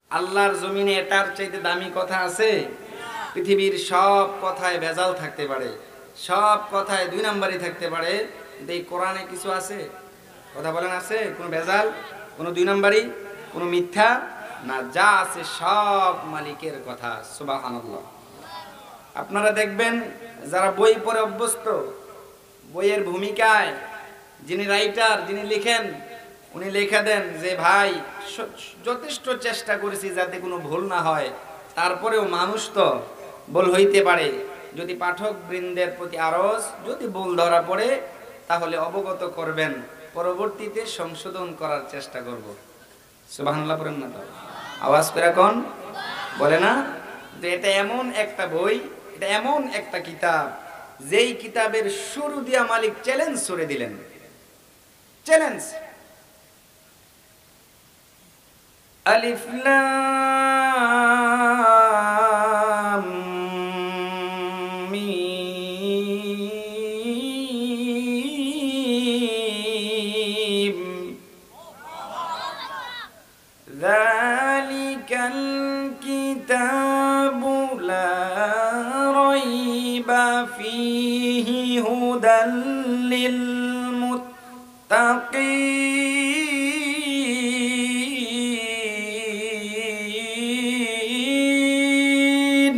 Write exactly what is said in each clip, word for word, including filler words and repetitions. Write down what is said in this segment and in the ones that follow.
আল্লাহর জমিনে এটার চাইতে দামি কথা আছে? পৃথিবীর সব কথায় ভেজাল থাকতে পারে, সব কথায় দুই নাম্বারই থাকতে পারে, কিন্তু এই কোরআনে কিছু আছে? কথা বলেন, আছে কোনো ভেজাল, কোনো দুই নাম্বারই, কোনো মিথ্যা না? যা আছে সব মালিকের কথা। সুবহানাল্লাহ। আপনারা দেখবেন যারা বই পড়ে অভ্যস্ত, বইয়ের ভূমিকায় যিনি রাইটার, যিনি লিখেন, উনি লেখা দেন যে ভাই যথেষ্ট চেষ্টা করেছি যাতে কোনো ভুল না হয়, তারপরেও মানুষ তো ভুল হইতে পারে। যদি পাঠক বৃন্দের প্রতি আরজ, যদি ভুল ধরা পড়ে তাহলে অবগত করবেন, পরবর্তীতে সংশোধন করার চেষ্টা করব। সুবহানাল্লাহ পড়েন না তো? আওয়াজ করে কোন বলে না যে এটা এমন একটা বই, এটা এমন একটা কিতাব, যেই কিতাবের শুরু দিয়া মালিক চ্যালেঞ্জ ছুড়ে দিলেন। চ্যালেঞ্জ। আলিফ লাম মিম যালিকাল কিতাবু লা রাইবা ফীহি হুদাল লিল মুত্তাকিন।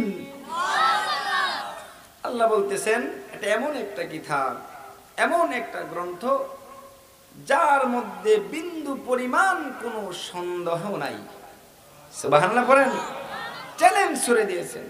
আল্লাহ বলতেছেন এটা এমন একটা কিতাব, এমন একটা গ্রন্থ যার মধ্যে বিন্দু পরিমাণ কোনো সন্দেহ নাই। সুবহানাল্লাহ পড়েন। চ্যালেঞ্জ ছুড়ে দিয়েছেন।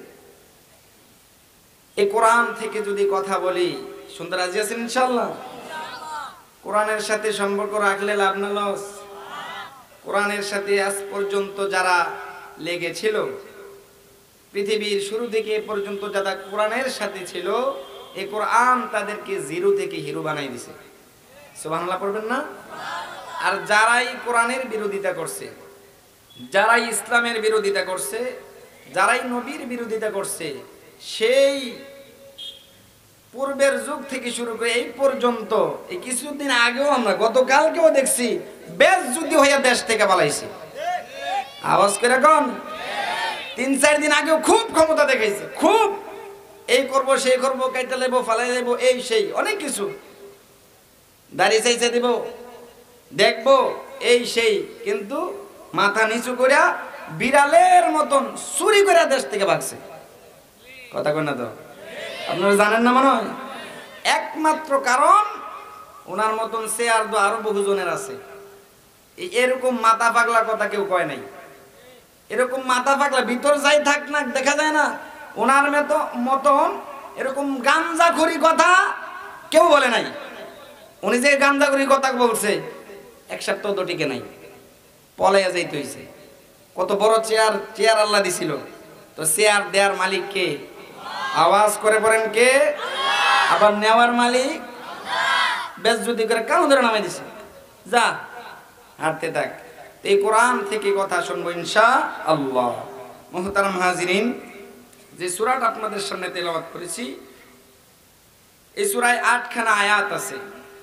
এই কোরআন থেকে যদি কথা বলি, শুনতে রাজি আছেন ইনশাআল্লাহ? কোরআনের সাথে সম্পর্ক রাখলে লাভ না লস? কোরআনের সাথে আজ পর্যন্ত যারা লেগেছিল, পৃথিবীর শুরু থেকে এ পর্যন্ত যারা কোরআনের সাথে ছিল, এই কোরআন তাদেরকে জিরো থেকে হিরো বানাই দিছে। সুবহানাল্লাহ পড়বেন না? আর যারাই কোরআনের বিরোধিতা করছে, যারাই ইসলামের বিরোধিতা করছে, যারাই নবীর বিরোধিতা করছে, সেই পূর্বের যুগ থেকে শুরু করে এই পর্যন্ত, এই কিছুদিন আগেও আমরা গতকালকেও দেখছি বেশযুদ্ধি হইয়া দেশ থেকে পালাইছে। আওয়াজ করে কোন? তিন চার দিন আগেও খুব ক্ষমতা দেখাইছে, খুব এই করব সেই করব, কাইটা লেবো, ফালাই লেবো, এই সেই অনেক কিছু, দাড়ি চাইছে দিব, দেখবো, এই সেই, কিন্তু মাথা নিচু করিয়া বিড়ালের মতন চুরি করে দেশ থেকে ভাগছে। কথা কই না তো? আপনারা জানেন না মনে হয়? একমাত্র কারণ ওনার মতন চেয়ার দো আরো বহুজনের আছে। এরকম মাথা পাগলা কথা কেউ কয় নাই। এরকম মাথা পাগলা ভিতর যাই থাক না, দেখা যায় না ওনার মতো মতন এরকম গাঞ্জাখুরি কথা কেউ বলে নাই। উনি যে গাঞ্জাখুরি কথা বলছে এক সপ্তাহ তো টিকে নাই, পলাইয়া যাইতে হইছে। কত বড় চেয়ার, চেয়ার আল্লাহ দিছিল, তো চেয়ার দেয়ার মালিক কে? আওয়াজ করে পড়েন কে? আবার নেওয়ার মালিক বেশযুদ্ধি করে কান ধরে নামাই দিছে, যা হাঁটতে থাক। এই কোরআন থেকে কথা শুনবো ইনশাআল্লাহ। মুহতারাম হাজিরিন, যে সূরাটা আপনাদের সামনে তেলাওয়াত করেছি, এই সূরায় আটখানা আয়াত আছে।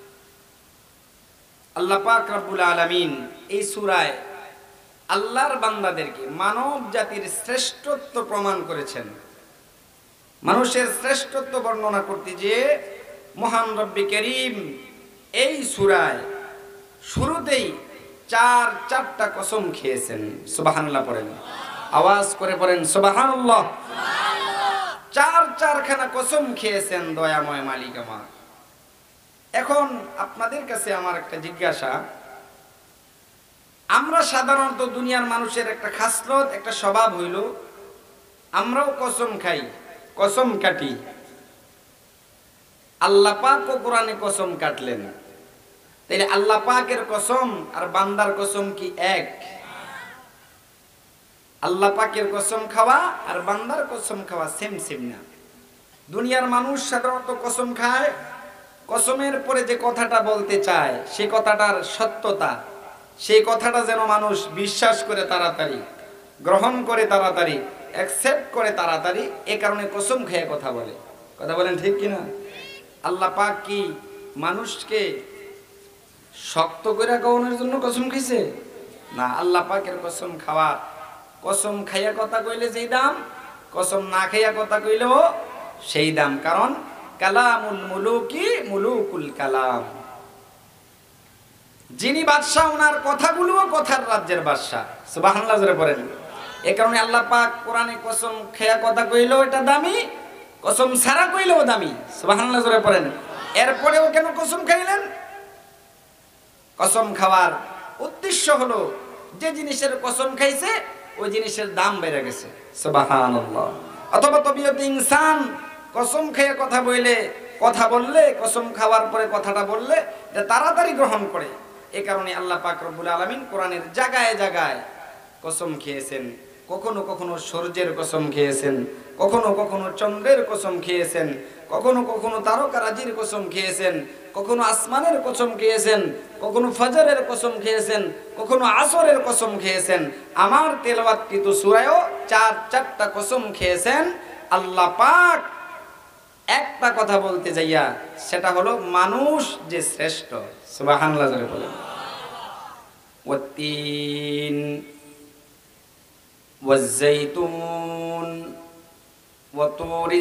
আল্লাহ পাক রব্বুল আলামিন এই সূরায় আল্লাহর বান্দাদেরকে মানব জাতির শ্রেষ্ঠত্ব প্রমাণ করেছেন। মানুষের শ্রেষ্ঠত্ব বর্ণনা করতে যে মহান রব্বি করিম এই সূরায় শুরুতেই চার চারটা কসম খেয়েছেন। সুবহানাল্লাহ পড়েন, আওয়াজ করে পড়েন সুবহানাল্লাহ। চার চারখানা কসম খেয়েছেন দয়াময় মালিক আমার। এখন আপনাদের কাছে আমার একটা জিজ্ঞাসা, আমরা সাধারণত দুনিয়ার মানুষের একটা খাসলত, একটা স্বভাব হইল আমরাও কসম খাই, কসম কাটি। আল্লাহ পাক ও কোরআনে কসম কাটলেন, তাইলে আল্লাহ পাকের কসম আর বান্দার কসম কি এক? আল্লাহ পাকের কসম খাওয়া আর বান্দার কসম খাওয়া সেম সেম না। দুনিয়ার মানুষ সাধারণত কসম খায়, কসমের পরে যে কথাটা বলতে চায় সে কথাটার সত্যতা, সেই কথাটা যেন মানুষ বিশ্বাস করে তাড়াতাড়ি, গ্রহণ করে তাড়াতাড়ি, অ্যাকসেপ্ট করে তাড়াতাড়ি, এ কারণে কসম খেয়ে কথা বলে। কথা বলেন ঠিক কিনা? আল্লাহ পাক কি মানুষকে শক্ত করে খাওয়ানোর জন্য কসম খাইছে? না, আল্লাহ পাকের কসম খাওয়া কসম খাইয়া কথা কইলে যেই দাম, কসম না খাইয়া কথা কইলেও সেই দাম। কারণ কালামুল মুলুকি মুলুকুল কালাম, যিনি বাদশাহ ওনার কথাগুলোও কথার রাজ্যের বাদশাহ। সুবহানাল্লাহ জোরে পড়েন। এই কারণে আল্লাহ পাক কোরআনে কসম খাইয়া কথা কইলেও এটা দামি, কসম ছাড়া কইলেও দামি। সুবহানাল্লাহ জোরে পড়েন। এরপরেও কেন কসম খাইলেন? কসম খাওয়ার উদ্দেশ্য হলো যে জিনিসের কসম খাইছে ওই জিনিসের দাম বেড়ে গেছে। সুবহানাল্লাহ। অথবা তবিয়তে ইনসান কসম খেয়ে কথা বললে, কথা বললে, কসম খাওয়ার পরে কথাটা বললে এটা তাড়াতাড়ি গ্রহণ করে। এই কারণে আল্লাহ পাক রব্বুল আলামিন কোরআনের জায়গায় জায়গায় কসম খেয়েছেন। কখনো কখনো সূর্যের কসম খেয়েছেন, কখনো কখনো চন্দ্রের কসম খেয়েছেন, কখনো কখনো তারকারাজির কসম খেয়েছেন, কখনো আসমানের কসম খেয়েছেন, কখনো ফজরের কসম খেয়েছেন, কখনো আসরের কসম খেয়েছেন। আমার তেলাওয়াতকৃত সূরায়ও চার চারটা কসম খেয়েছেন আল্লাহ পাক। একটা কথা বলতে যাইয়া, সেটা হলো মানুষ যে শ্রেষ্ঠ। সুবহানাল্লাহ জোরে বলেন। ওয়াত্তিন ওয়াজ্জাইতুন ওয়াতুরি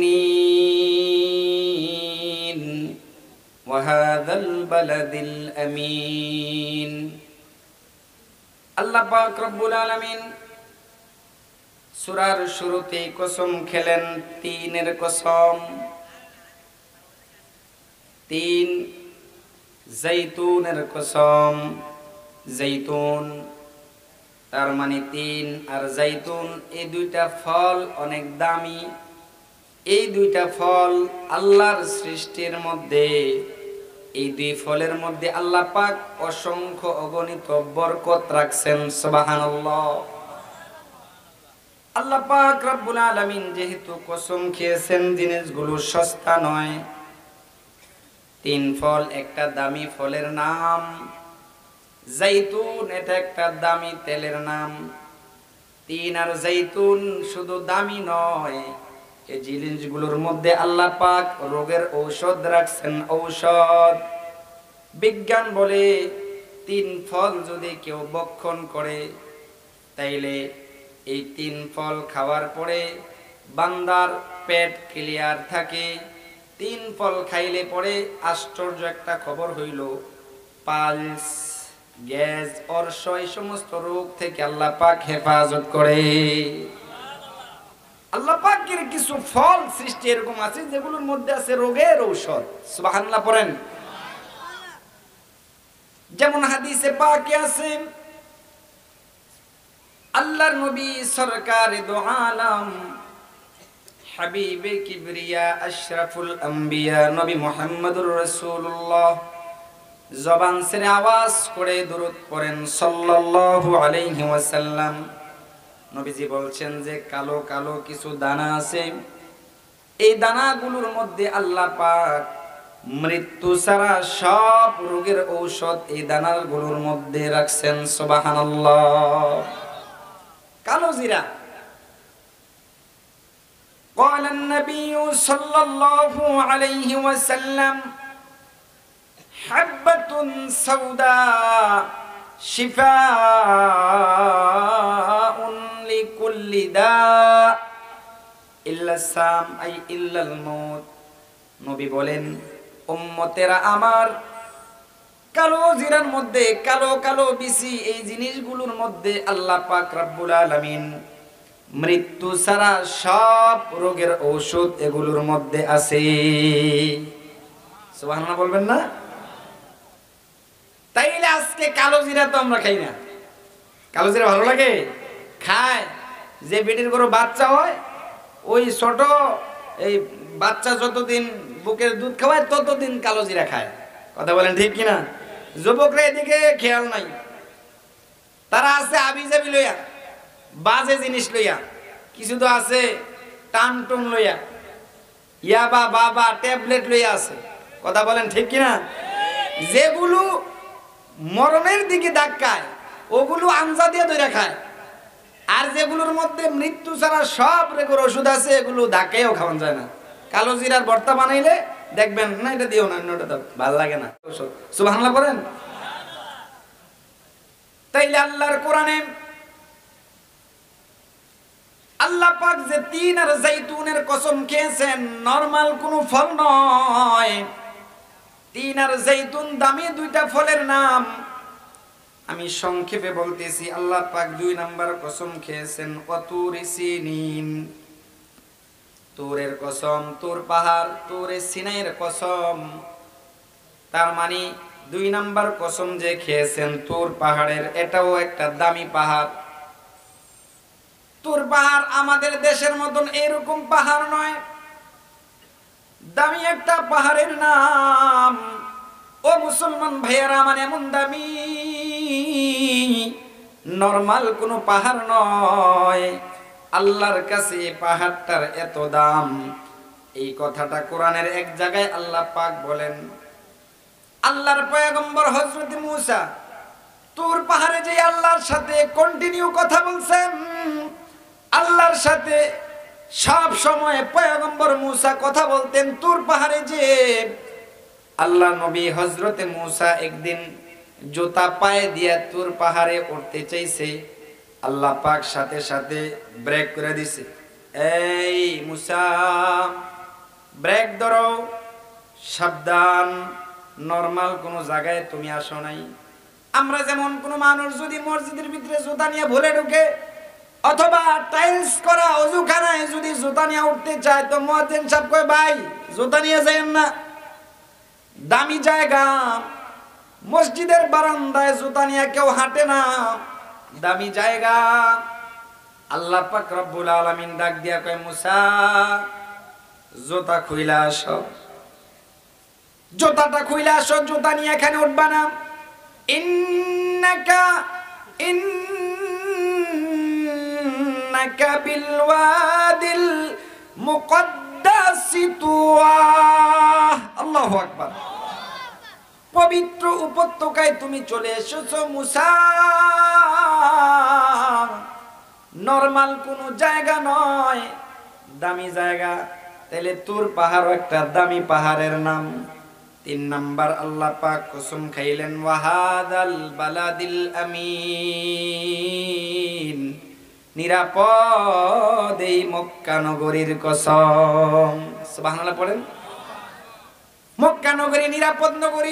সিনিন ওয়াহাযাল বালাদিল আমিন। আল্লাহ পাক রব্বুল আলামিন সূরার শুরুতে কসম খেলেন তিনের কসম। তিন, জৈতুনের কসম। জৈতুন তার মানে তিন আর জৈতুন, এই দুইটা ফল অনেক দামি। এই দুইটা ফল আল্লাহর সৃষ্টির মধ্যে, এই দুই ফলের মধ্যে আল্লাহ পাক অসংখ্য অগণিত বরকত রাখছেন। সুবহানাল্লাহ। আল্লাহ পাক রব্বুল আলামিন যেহেতু কসম খেয়েছেন জিনিসগুলো সস্তা নয়। তিন ফল একটা দামি ফলের নাম, জৈতুন এটা একটা দামি তেলের নাম। তিন আর জৈতুন শুধু দামি নয়, এই জিনিসগুলোর মধ্যে আল্লাহ পাক রোগের ঔষধ রাখছেন। ঔষধ বিজ্ঞান বলে তিন ফল যদি কেউ ভক্ষণ করে তাইলে এই তিন ফল খাওয়ার পরে বান্দার পেট ক্লিয়ার থাকে। তিন ফল খাইলে পরে আশ্চর্য একটা খবর হইল, পালস, গ্যাস, অর্শ এই সমস্ত রোগ থেকে আল্লাহ পাক হেফাজত করে। আল্লাহ পাকের কিছু ফল সৃষ্টি এরকম আছে যেগুলোর মধ্যে আছে রোগের ঔষধ। সুবহানাল্লাহ পড়েন। যেমন হাদিসে পাকে আছে, আল্লাহর নবী সরকারে দো আলম হাবিবে কিবরিয়া আশরাফুল আম্বিয়া নবী মুহাম্মদুর রাসূলুল্লাহ জবান ছেড়ে আওয়াজ করে দরুদ পড়েন সাল্লাল্লাহু আলাইহি ওয়াসাল্লাম। নবীজি বলছেন যে কালো কালো কিছু দানা আছে, এই দানাগুলোর মধ্যে আল্লাহ পাক মৃত্যু ছাড়া সব রোগের ঔষধ এই দানাগুলোর মধ্যে রাখছেন। সুবহানাল্লাহ। কালো জিরা। قال النبي صلى الله عليه وسلم حبة سوداء شفاء لكل داء إلا السام أي إلا الموت। নবী বলেন, উম্মতেরা আমার কালো জিরার মধ্যে কালো কালো বিচি, এই জিনিসগুলোর মধ্যে আল্লাহ পাক রব্বুল আলামিন মৃত্যু ছাড়া সব রোগের ঔষধ এগুলোর মধ্যে আছে। সুবহানাল্লাহ বলবেন না? তাইলে আজকে কালো জিরা তো আমরা খাই না। কালো জিরা ভালো লাগে? খায়। যে বেটির গরু বাচ্চা হয়, ওই ছোট এই বাচ্চা যতদিন বুকের দুধ খাওয়ায় ততদিন কালো জিরা খায়। কথা বলেন ঠিক কিনা? যুবকরা এদিকে খেয়াল নাই, তারা আছে আবিজাবি লইয়া, বাজে জিনিস লইয়া, কিছু তো আছে টান টুন লইয়া, ইয়াবা বাবা ট্যাবলেট লইয়া আছে। কথা বলেন ঠিক কিনা? যেগুলো মরণের দিকে ধাক্কায় ওগুলো আঞ্জা দিয়ে ধরে খায়, আর যেগুলোর মধ্যে মৃত্যু ছাড়া সব রেগের ওষুধ আছে এগুলো ধাক্কায়ও খাওয়ান যায় না। কালো জিরার ভর্তা বানাইলে দেখবেন না এটা দিও না, ওটা দাও, ভালো লাগে না। সুবহানাল্লাহ বলেন। তাইলে আল্লাহর কোরআনে আল্লাহ পাক যে তিন আর জৈতুনের কসম খেয়েছেন, নরমাল কোনো ফল নয়। তিন আর জৈতুন দামি দুইটা ফলের নাম। আমি সংক্ষেপে বলতেছি, আল্লাহ পাক দুই নাম্বার কসম খেয়েছেন ওয়াতুরি সিনিন, তুরের কসম, তুর পাহাড়, তুরে সিনাইয়ের কসম। তার মানে দুই নাম্বার কসম যে খেয়েছেন তুর পাহাড়ের, এটাও একটা দামি পাহাড়। তুর পাহাড় আমাদের দেশের মতন এরকম পাহাড় নয়, দামি একটা পাহাড়ের নাম। ও মুসলমান ভাইয়েরা আমার, এমন দামি, নরমাল কোনো পাহাড় নয়। আল্লাহর কাছে এই পাহাড়টার এত দাম, এই কথাটা কোরআনের এক জায়গায় আল্লাহ পাক বলেন। আল্লাহর পয়গম্বর হযরত মূসা তুর পাহাড়ে যে আল্লাহর সাথে কন্টিনিউ কথা বলছেন, আল্লাহর সাথে সব সময় পয়গম্বর মূসা কথা বলতেন। তুর পাহাড়ে যে আল্লাহ নবী হযরত মূসা একদিন জুতা পায়ে দিয়ে তুর পাহাড়ে উঠতে চাইছে, আল্লাহ পাক সাথে সাথে ব্রেক করে দিছে। এই মূসা, ব্রেক ধরো, সাবধান, নরমাল কোনো জায়গায় তুমি আসো নাই। আমরা যেমন কোনো মানুষ যদি মসজিদের ভিতরে জুতা নিয়ে ভুলে ঢুকে, অথবা টাইলস করা অজুখানায় যদি জুতা নিয়ে উঠতে চায়, তো মুয়াজ্জিন সাহেব কয় ভাই জুতা নিয়ে যায়েন না, দামি জায়গা। মসজিদের বারান্দায় জুতা নিয়ে কেউ হাঁটে না, দামি জায়গা। আল্লাহ পাক রব্বুল আলামিন ডাক দিয়া কয় মূসা জুতা খুইলা আসো, জুতাটা খুইলা আসো, জুতা নিয়ে এখানে উঠবা না। ইন্নাকা ইন্নাকা বিল ওয়াদিল মুকদ্দাসি তুয়া। আল্লাহু আকবার। পবিত্র উপত্যকায় তুমি চলে এসেছো মূসা, নরমাল কোনো জায়গা নয়, দামি জায়গা। তাহলে তুর পাহাড় একটা দামি পাহাড়ের নাম। তিন নাম্বার আল্লাহ পাক কসম খাইলেন ওয়াহাদাল বালাদিল আমিন, নিরাপদ এই মক্কা নগরীর কসম। সুবহানাল্লাহ পড়েন। মক্কা নগরী নিরাপদ নগরী।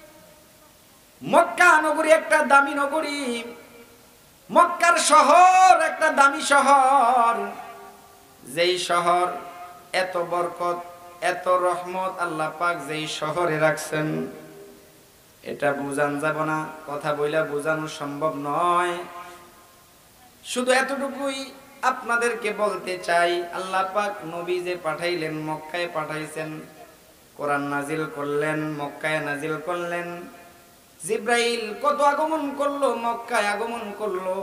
মক্কা নগরী একটা দামি নগরী। মক্কার শহর একটা দামি শহর। যেই শহর এত বরকত, এত রহমত আল্লাহ পাক যেই শহরে রাখছেন, এটা বোঝান যাব না, কথা বইলা বোঝানো সম্ভব নয়। শুধু এতটুকুই আপনাদেরকে বলতে চাই, আল্লাহ পাক নবী যে পাঠাইলেন, মক্কায় পাঠাইছেন, কোরআন নাজিল করলেন, মক্কায় নাজিল করলেন। জিব্রাইল কত আগমন করলো, মক্কায় আগমন করলো।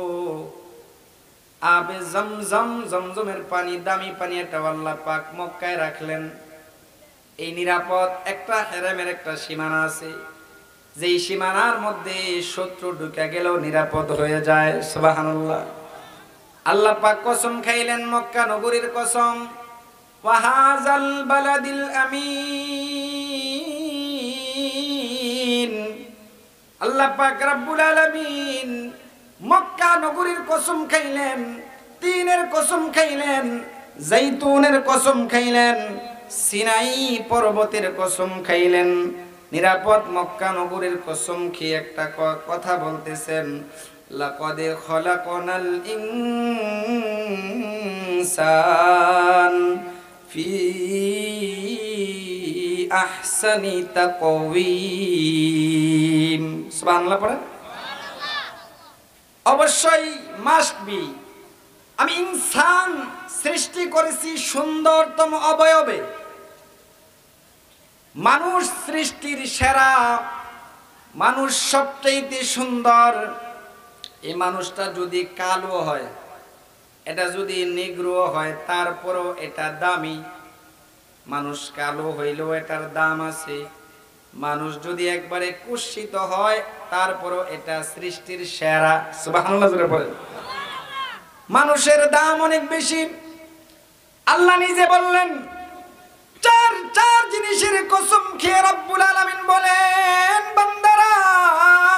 আবে জমজম, জমজমের পানি, দামি পানি, এটা আল্লাহ পাক মক্কায় রাখলেন। এই নিরাপদ একটা হেরেমের একটা সীমানা আছে, যেই সীমানার মধ্যে শত্রু ঢুকে গেলেও নিরাপদ হয়ে যায়। সুবহানাল্লাহ। আল্লাহ পাক কসম খাইলেন মক্কা নগরীর কসম, ওয়াহাজাল বালাদিল আমিন। আল্লাহ পাক রব্বুল আলামিন মক্কা নগরীর কসম খাইলেন, তিনের কসম খাইলেন, জৈতুনের কসম খাইলেন, সিনাই পর্বতের কসম খাইলেন। নিরাপদ মক্কা নগরীর কসম খেয়ে একটা কথা বলতেছেন, লাকাদ খলাকনাল ইনসান ফি আহসানি তাকওয়িম। সুবহানাল্লাহ পড়েন। অবশ্যই মাস্ট বি, আমি ইনসান সৃষ্টি করেছি সুন্দরতম অবয়বে। মানুষ সৃষ্টির সেরা, মানুষ সবচেয়ে সুন্দর। এই মানুষটা যদি কালো হয়, এটা যদি নিগ্রো হয়, তারপরও এটা দামি। মানুষ কালো হইলেও এটার দাম আছে। মানুষ যদি একবারে কুৎসিত হয়, তারপরও এটা সৃষ্টির সেরা। সুবহানাল্লাহ জোরে বলেন। মানুষের দাম অনেক বেশি। আল্লাহ নিজে বললেন, চার চার জিনিসের কসম খেয়ে রব্বুল আলামিন বলেন, বান্দারা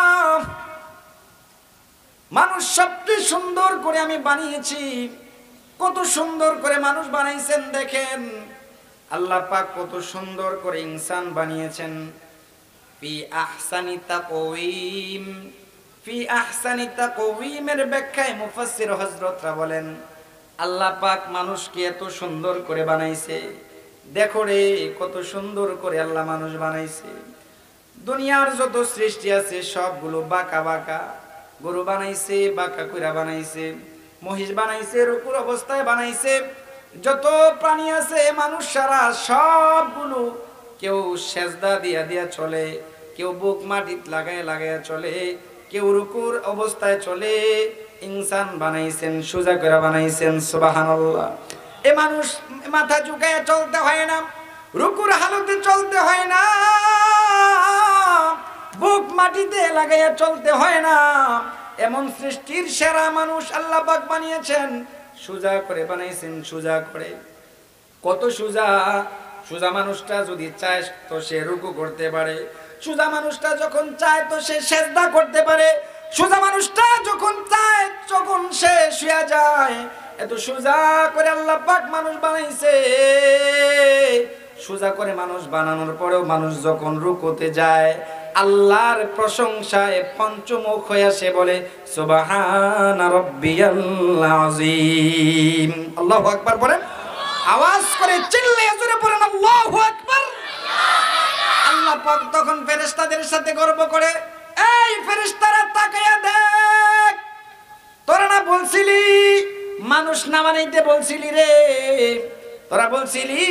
মানুষ সবচেয়ে সুন্দর করে আমি বানিয়েছি। কত সুন্দর করে মানুষ বানাইছেন দেখেন, আল্লাহ পাক কত সুন্দর করে ইনসান বানিয়েছেন। ফি আহসানি তাকওয়িম, ফি আহসানি তাকওয়িমের ব্যাখ্যায় মুফাসসির হযরতরা বলেন আল্লাহ পাক মানুষকে এত সুন্দর করে বানাইছে, দেখো রে কত সুন্দর করে আল্লাহ মানুষ বানাইছে। দুনিয়ার যত সৃষ্টি আছে সবগুলো বাঁকা বাঁকা, গরু বানাইছে বাঁকা কইরা বানাইছে, মহিষ বানাইছে রুকুর অবস্থায় বানাইছে, যত প্রাণী আছে মানুষ সারা সবগুলো কেউ সেজদা দিয়া দিয়া চলে, কেউ বুক মাটিত লাগায় লাগায় চলে, কেউ রুকুর অবস্থায় চলে। ইনসান বানাইছেন সোজা করে বানাইছেন, সুবহানাল্লাহ। এ মানুষ মাথা ঝুঁকায় চলতে হয় না, রুকুর হালতে চলতে হয় না, বুক মাটিতে লাগাইয়া চলতে হয় না। এমন সৃষ্টির সেরা মানুষ আল্লাহ পাক বানিয়েছেন, সোজা করে বানাইছেন, সোজা করে। কত সোজা! সোজা মানুষটা যদি চায় তো সে রুকু করতে পারে, সোজা মানুষটা যখন চায় তো সে সেজদা করতে পারে, সোজা মানুষটা যখন চায় যখন সে শুয়ে যায়। এত সোজা করে আল্লাহ পাক মানুষ বানাইছে। সোজা করে মানুষ বানানোর পরেও মানুষ যখন রুকুতে যায় আল্লাহর প্রশংসায় পঞ্চমুখ হয়ে সে বলে সুবহান রাব্বিয়াল আযীম। আল্লাহু আকবার বলেন, আওয়াজ করে চিল্লিয়ে জোরে পড়েন আল্লাহু আকবার। আল্লাহ পাক তখন ফেরেশতাদের সাথে গর্ব করে, এই ফেরেশতারা তাকায়া দেখ, তোরা না বলছিলি মানুষ না বানাইতে বলছিলি রে, তোরা বলছিলি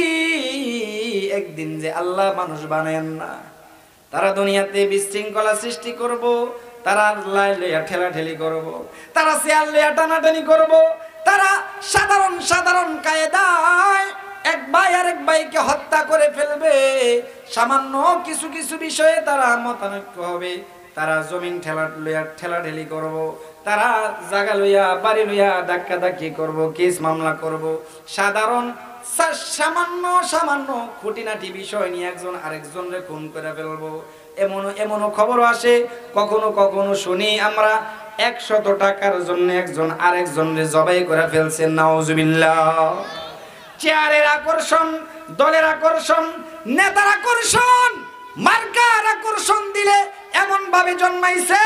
একদিন যে আল্লাহ মানুষ বানায়েন না, তারা দুনিয়াতে বিশৃঙ্খলা সৃষ্টি করব, তারা লাই লইয়া ঠেলাঠেলি করব, তারা চেয়ার লইয়া টানাটানি করব, তারা সাধারণ সাধারণ কায়দায় এক ভাই আরেক ভাইকে হত্যা করে ফেলবে, সামান্য কিছু কিছু বিষয়ে তারা মতানৈক্য হবে, তারা জমিন ঠেলা লইয়া ঠেলাঠেলি করব, তারা জায়গা লইয়া বাড়ি লইয়া ধাক্কা ধাক্কি করব, কেস মামলা করব, সাধারণ সামান্য সামান্য খুঁটিনাটি বিষয় নিয়ে একজন আরেকজনকে খুন করে ফেলবো। এমন এমনও খবর আসে, কখনো কখনো শুনি আমরা একশত টাকার জন্য একজন আরেকজনকে জবাই করে ফেলছেন, নাউজুবিল্লাহ। চেয়ারের আকর্ষণ, দলের আকর্ষণ, নেতার আকর্ষণ, মার্কার আকর্ষণ দিলে এমন ভাবে জন্মাইছে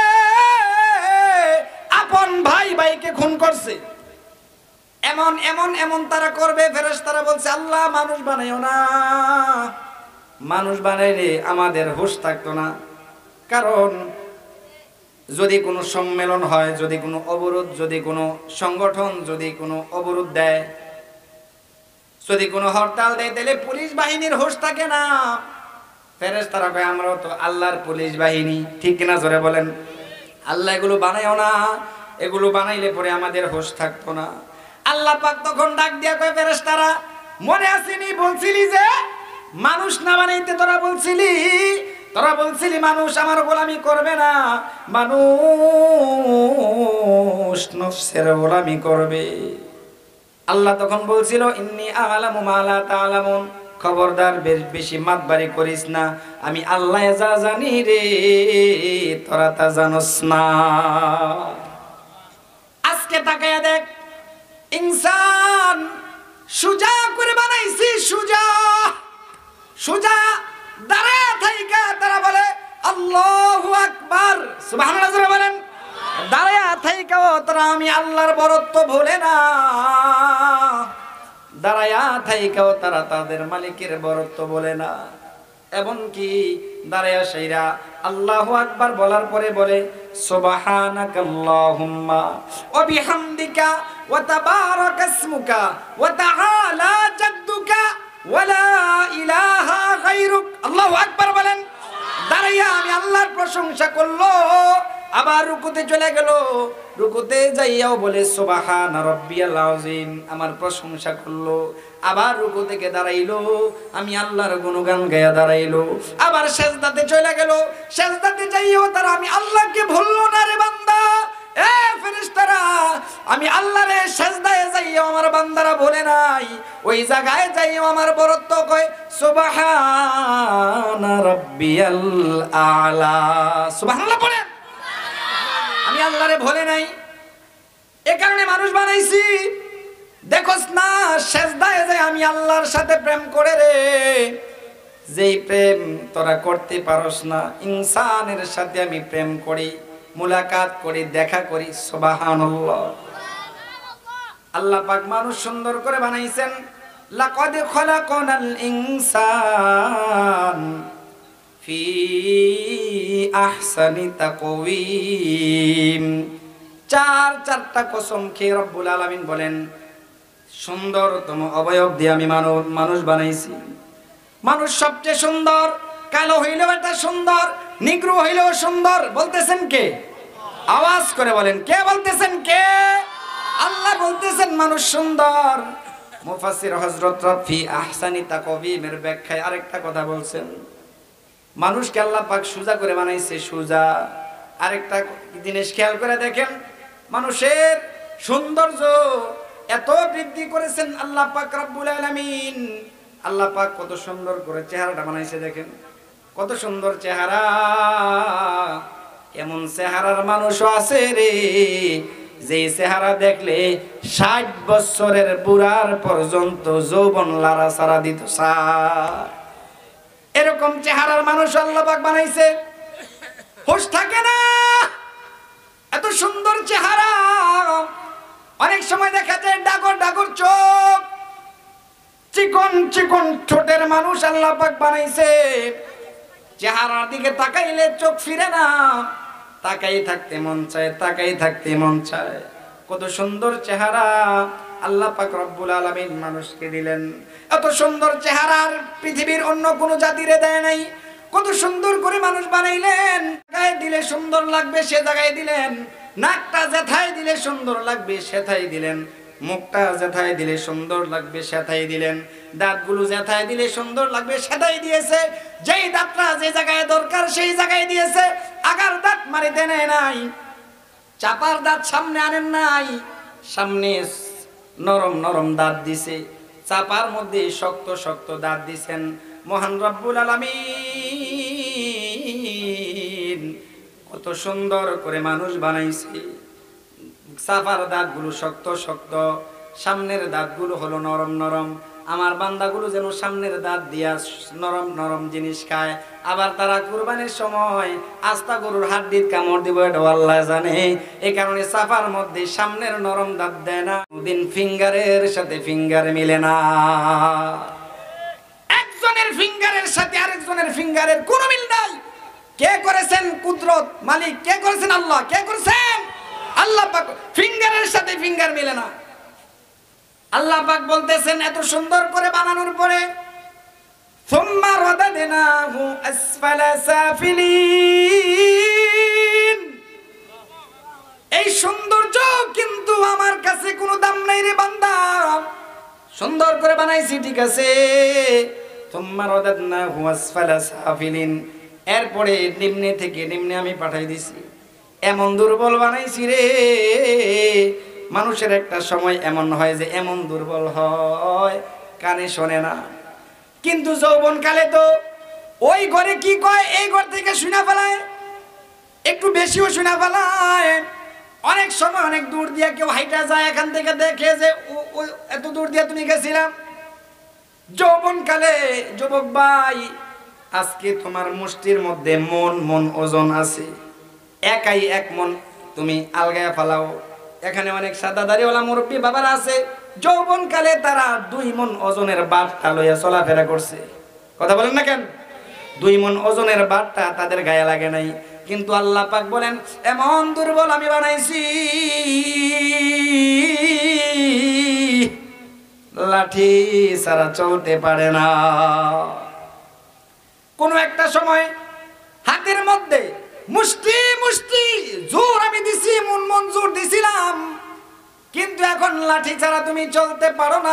আপন ভাই ভাইকে খুন করছে। এমন এমন এমন তারা করবে, ফেরেশতারা বলছে আল্লাহ মানুষ বানাইও না, মানুষ বানাইলে আমাদের হুঁশ থাকতো না। কারণ যদি কোনো সম্মেলন হয়, যদি কোনো অবরোধ, যদি কোনো সংগঠন যদি কোনো অবরোধ দেয়, যদি কোনো হরতাল দেয়, তাহলে পুলিশ বাহিনীর হুঁশ থাকে না। ফেরেশতারা কয় আমরাও তো আল্লাহর পুলিশ বাহিনী, ঠিক কিনা জোরে বলেন। আল্লাহ এগুলো বানাইও না, এগুলো বানাইলে পরে আমাদের হুঁশ থাকতো না। আল্লাহ পাক তখন ডাক দিয়া কয় ফেরেশতারা, মনে আসেনি বলছিলি যে মানুষ না বানাইতে, তোরা বলছিলি তোরা বলছিলি মানুষ আমার গোলামি করবে না, মানুষ নফসের গোলামি করবে। আল্লাহ তখন বলছিল ইন্নী আ'লামু মা লা তা'লামুন, খবরদার বেশি মাতবাড়ি করিস না, আমি আল্লাহ যা জানি রে তোরা তা জানোস না। আজকে তাকায়া দেখ, ইনসান সুজা করে বানাইছি, সুজা সুজা দাঁড়ায় থাইকা তারা বলে আল্লাহু আকবার, সুবহানাল্লাহ জোরে বলেন। দাঁড়ায় থাইকাও তারা আমি আল্লাহর বরত্ব ভুলে না, দাঁড়ায় থাইকাও তারা তাদের মালিকের বরত্ব বলে না। এমনকি দাঁড়ায়া সেইরা আল্লাহু আকবার বলার পরে বলে সুবহানাকাল্লাহুম্মা ওয়া বিহামদিকা ওয়া তাবারাকা ইসমুকা ওয়া তাআলা জাদ্দুকা ওয়া লা ইলাহা গায়রুক। আল্লাহু আকবার বলেন। দাঁড়াইয়া আমি আল্লাহর প্রশংসা করলো, আবার রুকুতে চলে গেল, রুকুতে যাইয়াও বলে সুবহান রাব্বিয়াল আযীম, আমার প্রশংসা করলো। আবার রুকু থেকে দাঁড়াইলো, আমি আল্লাহর গুণগান গায়া দাঁড়াইলো। আবার সেজদাতে চলে গেল, সেজদাতে যাইয়াও তারা আমি আল্লাহকে ভুললো না রে বান্দা। এ ফেরেশতারা, আমি আল্লাহরে সেজদায় যাইয়াও আমার বান্দারা বলে নাই, ওই জায়গায় যাইয়াও আমার বরত্ব কয় সুবহান রাব্বিয়াল আ'লা। সুবহানাল্লাহ বলেন। আমি আল্লাহরে ভুলে নাই, এ কারণে মানুষ বানাইছি। কস না সেজদায় যায় আমি আল্লাহর সাথে প্রেম করে রে, যেই প্রেম তোরা করতে পারস না, ইনসানের সাথে আমি প্রেম করি, মুলাকাত করি, দেখা করি। সুবহানাল্লাহ। আল্লাহ পাক মানুষ সুন্দর করে বানাইছেন। লাকাদ খলাকনাল ইনসান ফি আহসানি তাকওয়িম। চার চারটা কসম খেয়ে রব্বুল আলামিন বলেন সুন্দরতম অবয়ব দিয়ে আমি মানব মানুষ বানাইছি। মানুষ সবচেয়ে সুন্দর, কালো হইলেও এটা সুন্দর, নিগ্রো হইলেও সুন্দর। বলতেছেন কে? আওয়াজ করে বলেন, কে বলতেছেন? কে? আল্লাহ বলতেছেন মানুষ সুন্দর। মুফাসসির হযরত রাফি আহসানি তাকওয়িমের ব্যাখ্যায় আরেকটা কথা বলছেন, মানুষকে আল্লাহ পাক সোজা করে বানাইছে, সোজা। আরেকটা জিনিস খেয়াল করে দেখেন, মানুষের সৌন্দর্য এত বৃদ্ধি করেছেন আল্লাহ পাক রব্বুল আলামিন। আল্লাহ পাক কত সুন্দর করে চেহারাটা বানাইছে, দেখেন কত সুন্দর চেহারা। এমন চেহারার মানুষও আছে রে, যে চেহারা দেখলে ষাট বছরের বুড়ার পর্যন্ত যৌবন লারা সারা দিত। এরকম চেহারার মানুষ আল্লাহ পাক বানাইছে। হুঁশ থাকে না, এত সুন্দর চেহারা। অনেক সময় দেখা যায় ডাগর ডাগর চোখ, চিকন চিকন ঠোঁটের মানুষ আল্লাহ পাক বানাইছে। চেহারার দিকে তাকাইলে চোখ ফিরে না, তাকাই থাকতে মন চায়, তাকাই থাকতে মন চায়। কত সুন্দর চেহারা আল্লাহ পাক রব্বুল আলামিন মানুষকে দিলেন। এত সুন্দর চেহারার পৃথিবীর অন্য কোনো জাতিরে দেয় নাই। কত সুন্দর করে মানুষ বানাইলেন। গায়ে দিলে সুন্দর লাগবে সে জায়গায় দিলেন, নাকটা যেথায় দিলে সুন্দর লাগবে সেথায় দিলেন, মুখটা যেথায় দিলে সুন্দর লাগবে সেথায় দিলেন, দাঁতগুলো যেথায় দিলে সুন্দর লাগবে সেটাই দিয়েছে। যেই দাঁতটা যে জায়গায় দরকার সেই জায়গায় দিয়েছে। আগার দাঁত মারিতে নেয় নাই, চাপার দাঁত সামনে আনেন নাই, সামনে নরম নরম দাঁত দিছে, চাপার মধ্যে শক্ত শক্ত দাঁত দিছেন। মহান রব্বুল আলামিন কত সুন্দর করে মানুষ বানাইছে। চাপার দাঁতগুলো শক্ত শক্ত, সামনের দাঁতগুলো হলো নরম নরম। আমার বান্দাগুলো যেন সামনের দাঁত দিয়া নরম নরম জিনিস খায়, আবার তারা কুরবানির সময় আস্তা গরুর হাড্ডির কামড় দিব, এটা আল্লাহ জানে। এই কারণে চাপার মধ্যে সামনের নরম দাঁত দেয় না, দিন ফিঙ্গারের সাথে ফিঙ্গার মিলে না। একজনের ফিঙ্গারের সাথে আরেকজনের ফিঙ্গারের কোনো মিল নাই। কে করেছেন? কুদরত মালিক। কে করেছেন? আল্লাহ। কে করেছেন? আল্লাহ পাক। ফিঙ্গারের সাথে ফিঙ্গার মিলে না। আল্লাহ পাক বলতেছেন এত সুন্দর করে বানানোর পরে সুম্মা রাদাদনাহু আসফালা সাফিলিন। এই সৌন্দর্য কিন্তু আমার কাছে কোনো দাম নাই রে বান্দা। সুন্দর করে বানাইছি ঠিক আছে, সুম্মা রাদাদনাহু আসফালা সাফিলিন, এরপরে নিম্নে থেকে নিম্নে আমি পাঠাই দিছি। এমন দুর্বল বানাইছি রে, মানুষের একটা সময় এমন হয় যে এমন দুর্বল হয় কানে শোনে না, কিন্তু যৌবনকালে তো ওই ঘরে কি কয় এই ঘর থেকে শুনা ফেলায়, একটু বেশিও শুনা ফেলায়। অনেক সময় অনেক দূর দিয়ে কেউ হাইটা যায়, এখান থেকে দেখে যে এত দূর দিয়ে তুমি গেছিলাম। যৌবনকালে যুবক ভাই, আজকে তোমার মুষ্টির মধ্যে মন মন ওজন আছে, একাই এক মন তুমি আলগায় ফেলাও। এখানে অনেক সাদা দাড়িওয়ালা মুরব্বী বাবারা আছে, যৌবনকালে তারা দুই মন ওজনের বাটটা লইয়া চলাফেরা করছে। কথা বলেন না কেন? দুই মন ওজনের বাটটা তাদের গায়ে লাগে নাই, কিন্তু আল্লাহ পাক বলেন এমন দুর্বল আমি বানাইছি, লাঠি ছাড়া চলতে পারে না। কোন একটা সময় হাতের মধ্যে মুষ্টি মুষ্টি জোর আমি দিছি, মন মন জোর দিছিলাম, কিন্তু এখন লাঠি ছাড়া তুমি চলতে পারো না।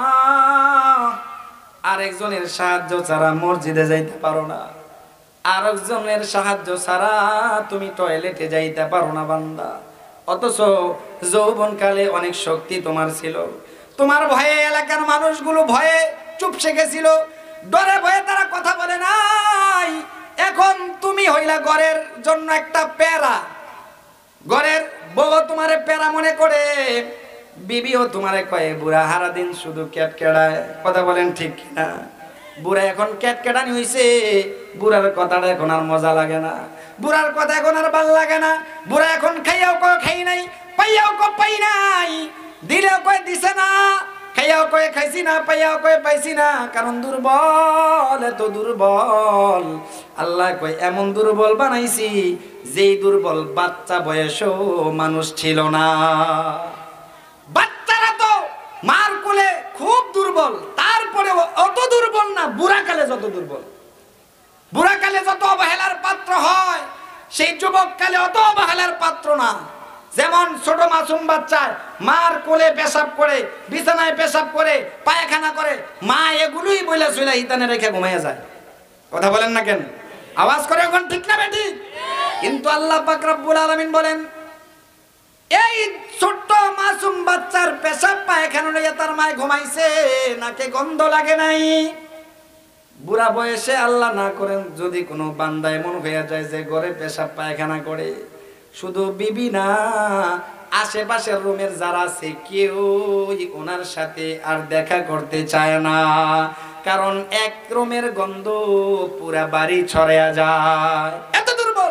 আরেকজনের সাহায্য ছাড়া মসজিদে যাইতে পারো না, আরেকজনের সাহায্য ছাড়া তুমি টয়লেটে যাইতে পারো না বান্দা। অথচ যৌবনকালে অনেক শক্তি তোমার ছিল, তোমার ভয়ে এলাকার মানুষগুলো ভয়ে চুপসে গেছিল, ডরে ভয়ে তারা কথা বলে নাই। এখন তুমি হইলা ঘরের জন্য একটা প্যারা, ঘরের বউ তোমারে প্যারা মনে করে, বিবিও তোমারে কয়ে বুড়া হারা দিন শুধু ক্যাট কেড়ায়, কথা বলেন ঠিক কিনা? বুড়া এখন ক্যাট কেটানি হইছে, বুড়ার কথাটা এখন আর মজা লাগে না, বুড়ার কথা এখন আর ভাল লাগে না। বুড়া এখন খাইয়াও কয় খাই নাই, পাইয়াও কয় পাই নাই, দিলেও কয় দিছে না, খাইয়াও কয় খাইছি না, পাইয়াও কয় পাইছি না। কারণ দুর্বল, এত দুর্বল। আল্লাহ কয় এমন দুর্বল বানাইছি যেই দুর্বল বাচ্চা বয়সেও মানুষ ছিল না। বাচ্চারা তো মার কোলে খুব দুর্বল, তারপরে অত দুর্বল না বুড়াকালে যত দুর্বল। বুড়াকালে যত অবহেলার পাত্র হয়, সেই যুবক কালে অত অবহেলার পাত্র না। যেমন ছোট মাসুম বাচ্চা মার কোলে পেশাব করে, বিছানায় পেশাব করে, পায়খানা করে, মা এগুলোই বইলা চইলা ইতানে রেখে ঘুমাইয়া যায়। কথা বলেন না কেন? আওয়াজ করে এখন ঠিক না বেটি? কিন্তু আল্লাহ পাক রব্বুল আলামিন বলেন এই ছোট্ট মাসুম বাচ্চার পেশাব পায়খানা লইয়া তার মায় ঘুমাইছে, নাকে গন্ধ লাগে নাই। বুড়া বয়সে আল্লাহ না করেন যদি কোনো বান্দা এমন হইয়া যায় যে ঘরে পেশাব পায়খানা করে, শুধু বিবি না, আশেপাশের রুমের যারা আছে কেউ ওনার সাথে আর দেখা করতে চায় না। কারণ এক রুমের গন্ধ পুরা বাড়ি ছড়াইয়া যায়, এত দুর্বল।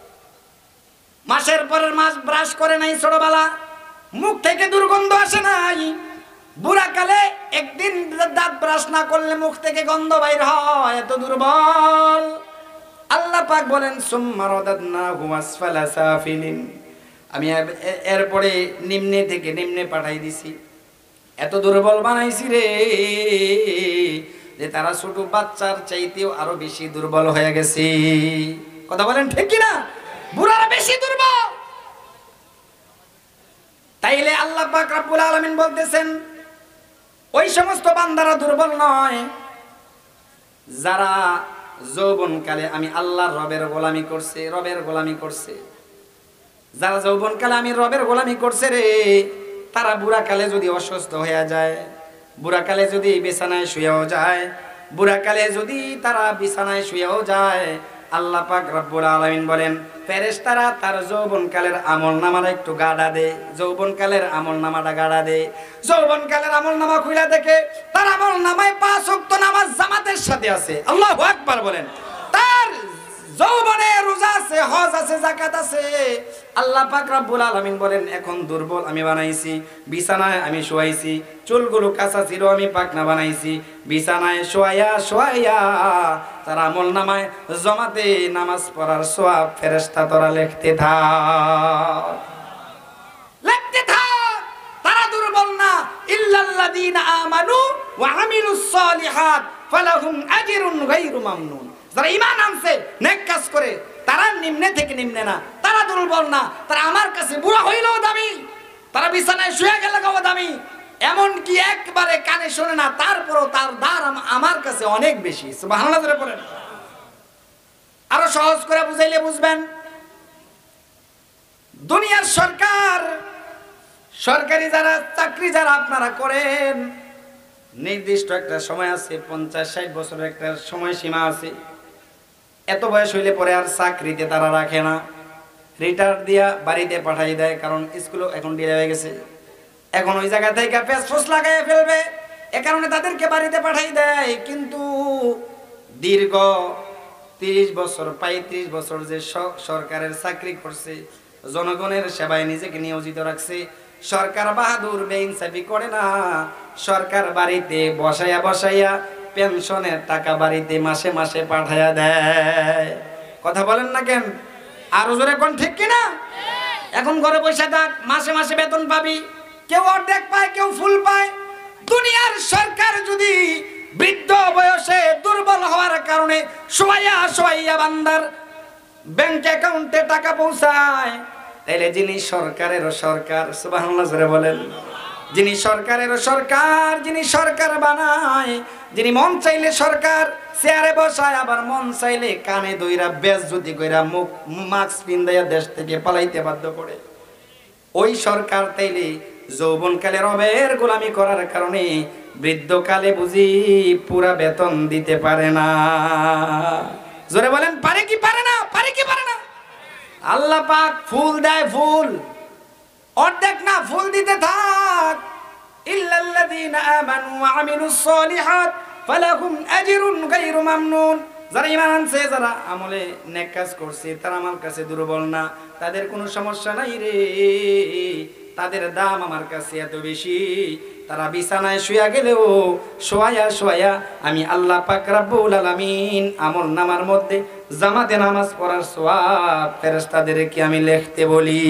মাসের পরের মাস ব্রাশ করে নাই ছোটবেলা, মুখ থেকে দুর্গন্ধ আসে নাই। বুড়াকালে একদিন দাঁত ব্রাশ না করলে মুখ থেকে গন্ধ বাইর হয়, এত দুর্বল। আল্লাহ পাক বলেন সুম্মা রাদাদনাহু আসফালা সাফিলিন, আমি এরপরে নিম্নে থেকে নিম্নে পাঠাই দিছি। এত দুর্বল বানাইছি রে যে তারা ছোট বাচ্চার চাইতেও আরো বেশি দুর্বল হয়ে গেছে। কথা বলেন ঠিক কি না? বুড়ারা বেশি দুর্বল। তাইলে আল্লাহ পাক রব্বুল আলামিন বলতেছেন ওই সমস্ত বান্দারা দুর্বল নয় যারা যৌবনকালে আমি আল্লাহর রবের গোলামি করছে, রবের গোলামি করছে। যারা যৌবনকালে আমি রবের গোলামি করছে রে, তারা বুড়াকালে যদি অসুস্থ হয়ে যায়, বুড়াকালে যদি বিছানায় শুয়েও যায়, বুড়াকালে যদি তারা বিছানায় শুয়েও যায়, আল্লাহ পাক রব্বুল আলামিন বলেন ফেরেশতারা তার যৌবনকালের আমলনামাটা একটু গাড়া দে, যৌবনকালের আমলনামাটা গাড়া দে। যৌবনকালের আমলনামা খুলে দেখে তার আমলনামায় পাঁচ ওয়াক্ত নামাজ জামাতের সাথে আছে। আল্লাহু আকবার বলেন। তার যৌবনে রোজা আছে, হজ আছে, যাকাত আছে। আল্লাহ পাক রব্বুল আলামিন বলেন এখন দুর্বল আমি বানাইছি, বিছানায় আমি শোয়াইছি, চুলগুলো কাঁচা ছিল আমি পাকনা বানাইছি, বিছানায় শোয়াইয়া শোয়াইয়া তার আমলনামায় জমাতে নামাজ পড়ার সওয়াব ফেরেশতা তোরা লিখতে থাক, লিখতে থাক। তারা দুর্বল না। ইল্লাল্লাযীনা আমানু ওয়া আমিলুস সালিহাত ফালাহুম আজরুন গায়রু মামনুন। যারা ঈমান আনছে, নেক কাজ করে, তারা নিম্নে থেকে নিম্নে না, তারা দুর্বল না। তারা আমার কাছে বুড়া হইলেও দামি, তারা বিছানায় শুয়ে গেলেও দামি, এমন কি একবারে কানে শোনে না, তারপরও তার দাম আমার কাছে অনেক বেশি। সুবহানাল্লাহ জোরে বলেন। আরো সহজ করে বুঝাইলে বুঝবেন। দুনিয়ার সরকার, সরকারি যারা চাকরি যারা আপনারা করেন, নির্দিষ্ট একটা সময় আছে, পঞ্চাশ ষাট বছরের একটা সময় সীমা আছে। এত বয়স হইলে পরে আর চাকরিতে তারা রাখে না, রিটায়ার দিয়া বাড়িতে পাঠাই দেয়। কারণ স্কুলও এখন ডিলে হয়ে গেছে, এখন ওই জায়গা থেকে পেস ফোস লাগাই ফেলবে, এ কারণে তাদেরকে বাড়িতে পাঠাই দেয়। কিন্তু দীর্ঘ তিরিশ বছর পঁয়ত্রিশ বছর যে সরকারের চাকরি করছে, জনগণের সেবায় নিজেকে নিয়োজিত রাখছে, সরকার বাহাদুর বেইনসাফি করে না। সরকার বাড়িতে বসাইয়া বসাইয়া পেনশনের টাকা বাড়িতে মাসে মাসে পাঠাইয়া দেয়। কথা বলেন না কেন? আরো জোরে কোন ঠিক কিনা? এখন ঘরে বসে থাক, মাসে মাসে বেতন পাবি। কেউ অর্ধেক পায়, কেউ ফুল পায়। দুনিয়ার সরকার যদি বৃদ্ধ বয়সে দুর্বল হওয়ার কারণে শোয়াইয়া শোয়াইয়া বান্দার ব্যাংক অ্যাকাউন্টে টাকা পৌঁছায়, তাইলে যিনি সরকারেরও সরকার, সুবহানাল্লাহ জোরে বলেন, যিনি সরকারেরও সরকার, যিনি সরকার বানায়, যিনি মন চাইলে সরকার চেয়ারে বসায়, আবার মন চাইলে কানে দইরা বেজ্জতি কইরা মুখ মাস্ক পিন্দাইয়া দেশ থেকে পালাইতে বাধ্য করে, ওই সরকার তাইলে যৌবনকালে রবের গোলামি করার কারণে বৃদ্ধকালে বুঝি পুরা বেতন দিতে পারে না। জোরে বলেন পারে কি পারে না? পারে কি পারে না? আল্লাহ পাক ফুল দেয়, ফুল অর্ধেক না, ফুল দিতে থাক। ইন্নাল্লাযীনা আমানু ওয়া আমিলুস সলিহাত ফালাহুম আজরুন গায়রু মামনুন। যারা ঈমান আনছে, যারা আমলে নেক কাজ করছে, তারা আমার কাছে দুর্বল না, তাদের কোনো সমস্যা নাই রে, তাদের দাম আমার কাছে এত বেশি, তারা বিছানায় শুয়া গেলেও শোয়া শোয়া আমি আল্লাহ পাক রব্বুল আলামিন আমল নামার মধ্যে জামাতে নামাজ পড়ার সওয়াব ফেরেশতাদেরকে আমি লিখতে বলি।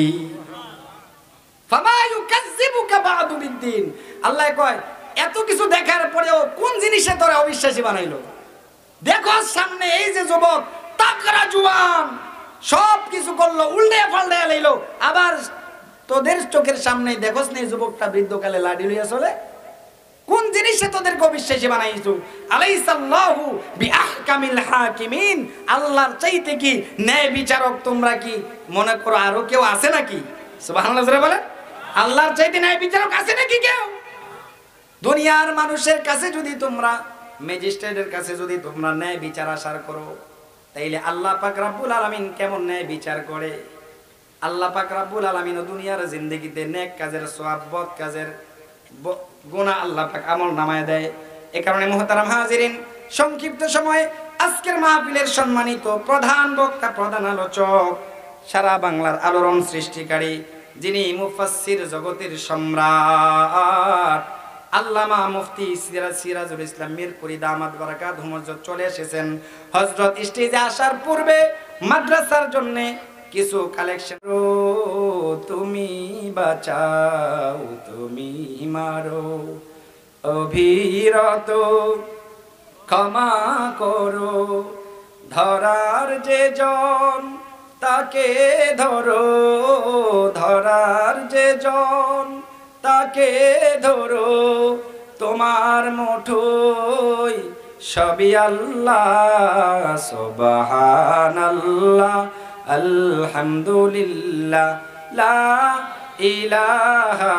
ফামা ইউকাযযিবুকা বা'দু বিদ্দিন। আল্লাহ কয় এত কিছু দেখার পরেও কোন জিনিসে তোরা অবিশ্বাসী বানাইলো? দেখো সামনে এই যে যুবক তাকরা জুয়ান সব কিছু করলো, উল্টে পাল্টে লাইলো, আবার তোদের চোখের সামনে দেখোস না এই যুবকটা বৃদ্ধকালে লাডি লইয়া চলে। কোন জিনিসে তোদেরকে অবিশ্বাসী বানাইছো? আলাইসাল্লাহু বিআহকামিল হাকিমিন। আল্লাহর চাইতে কি ন্যায় বিচারক তোমরা কি মনে করো আরো কেউ আছে নাকি? সুবহানাল্লাহ জোরে বলেন। আল্লাহর চাইতে ন্যায় বিচারক আছে নাকি কেউ? দুনিয়ার মানুষের কাছে যদি তোমরা, ম্যাজিস্ট্রেটের কাছে যদি তোমরা ন্যায় বিচার আশা করো, তাইলে আল্লাহ পাক রব্বুল আলামিন কেমন ন্যায় বিচার করে? আল্লাহ পাক রব্বুল আলামিন দুনিয়ার জিন্দেগিতে নেক কাজের সওয়াব, বদ কাজের গুনাহ আল্লাহ পাক আমল নামায় দেয়। এই কারণে মুহতারাম হাজিরিন, সংক্ষিপ্ত সময়ে আজকের মাহফিলের সম্মানিত প্রধান বক্তা, প্রধান আলোচক, সারা বাংলার আলোড়ন সৃষ্টিকারী, যিনি মুফাসসির জগতের সম্রাট আল্লামা মুফতি সিরাজুল ইসলাম মিরপুরি দামাত বারাকাতুহু হুজুর চলে এসেছেন। হযরত স্টেজে আসার পূর্বে মাদ্রাসার জন্য কিছু কালেকশন। তুমি বাঁচাও, তুমি মারো, অভিরত ক্ষমা করো, ধরার যে জন তাকে ধরো, ধরার যে জন তাকে ধরো, তোমার মুঠোয় সবই আল্লাহ, সুবহানাল্লাহ, আলহামদুলিল্লাহ, লা ইলাহা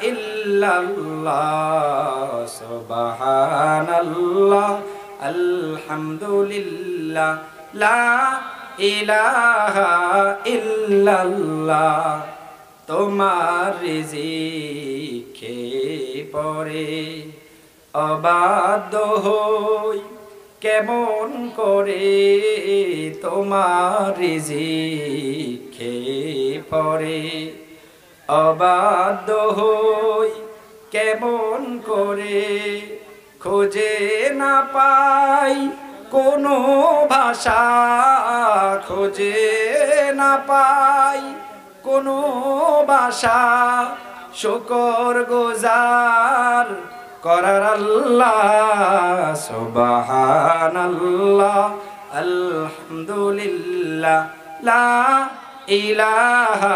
ইল্লাল্লাহ, সুবহানাল্লাহ, আলহামদুলিল্লাহ, লা ইলাহা ইল্লাল্লাহ। তোমার রিজিক খেয়ে পরে অবাধ্য হই কেমন করে, তোমার রিজিক খেয়ে পরে অবাধ্য হই কেমন করে, খোঁজে না পাই কোনো ভাষা, খোঁজে না পাই কোনো ভাষা, শুকর গুজার করার আল্লাহ, সুবহানাল্লাহ, আলহামদুলিল্লাহ, লা ইলাহা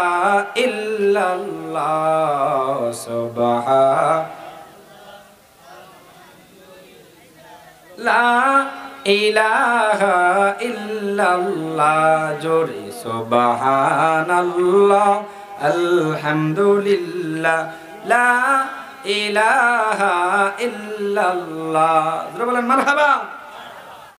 ইল্লাল্লাহ, সুবহান লা ইলাহা ইল্লাল্লাহ, জোরে সুবহানাল্লাহ, আলহামদুলিল্লাহ, লা ইলাহা ইল্লাল্লাহ। জোরে বলেন মারহাবা।